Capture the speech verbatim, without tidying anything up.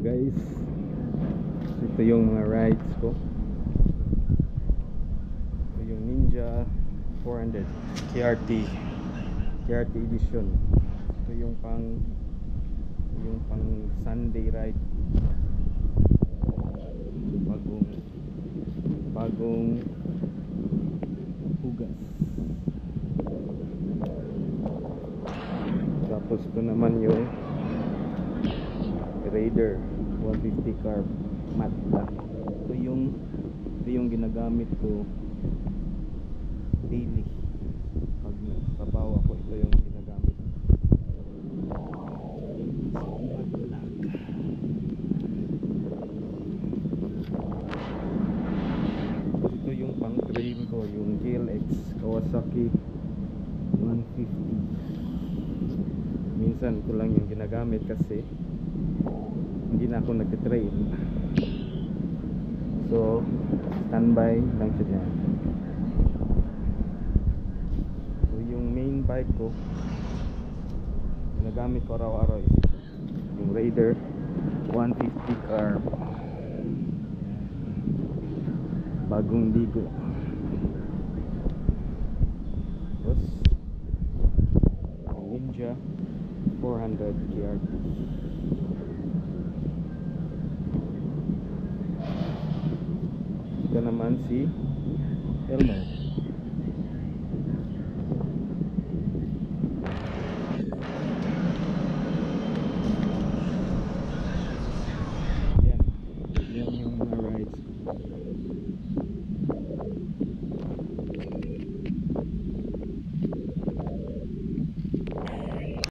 guys, ito yung mga rides ko. Ito yung Ninja four hundred K R T K R T edition. Ito yung pang yung pang Sunday ride. Bagong bagong hugas. Tapos ito naman yung Raider one fifty carb Mazda. Ito yung ito yung ginagamit ko daily pag nagsasabaw ako. Ito yung ginagamit. Ito yung pang trail ko, yung G L X Kawasaki one fifty. Minsan ko lang yung ginagamit kasi hindi na ako nagtitrain, so standby lang siya dyan. So yung main bike ko ginagamit ko araw-araw is ito, yung Raider one fifty carb, bagong ligo. Tapos Ninja four hundred K R T. Ito naman si Elmer.